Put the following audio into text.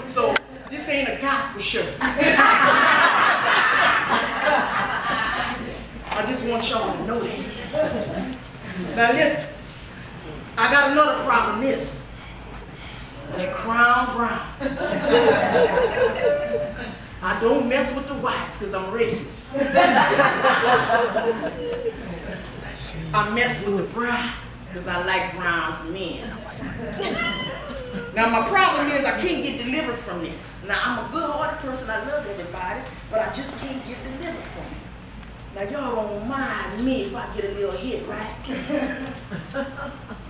So this ain't a gospel show. I just want y'all to know that. Now listen, I got another problem this. The crown brown. I don't mess with the whites because I'm racist. I mess with the browns because I like browns men. Now my problem is I can't get delivered from this. Now I'm a good-hearted person, I love everybody, but I just can't get delivered from it. Now y'all don't mind me if I get a little hit, right?